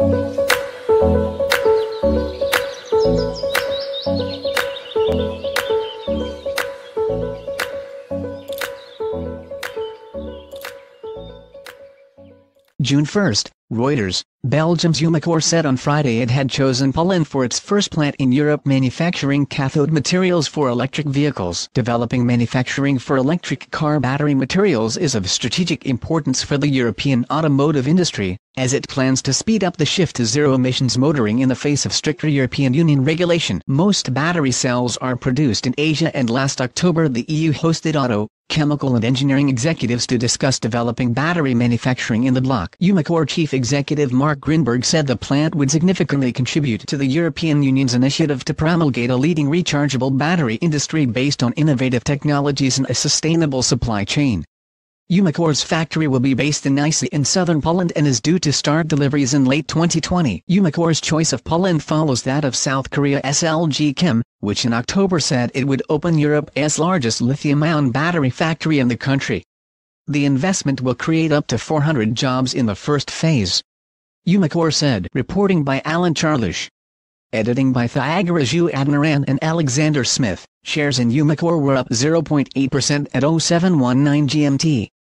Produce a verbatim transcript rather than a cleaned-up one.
June first, Reuters. Belgium's Umicore said on Friday it had chosen Poland for its first plant in Europe manufacturing cathode materials for electric vehicles. Developing manufacturing for electric car battery materials is of strategic importance for the European automotive industry, as it plans to speed up the shift to zero-emissions motoring in the face of stricter European Union regulation. Most battery cells are produced in Asia, and last October the E U hosted auto, chemical and engineering executives to discuss developing battery manufacturing in the bloc. Umicore chief executive Mark Grinberg said the plant would significantly contribute to the European Union's initiative to promulgate a leading rechargeable battery industry based on innovative technologies and a sustainable supply chain. Umicore's factory will be based in Nysa in southern Poland and is due to start deliveries in late twenty twenty. Umicore's choice of Poland follows that of South Korea's L G Chem, which in October said it would open Europe's largest lithium-ion battery factory in the country. The investment will create up to four hundred jobs in the first phase, Umicore said. Reporting by Alan Charlish. Editing by Thyagaraju Adnaran and Alexander Smith. Shares in Umicore were up zero point eight percent at oh seven nineteen G M T.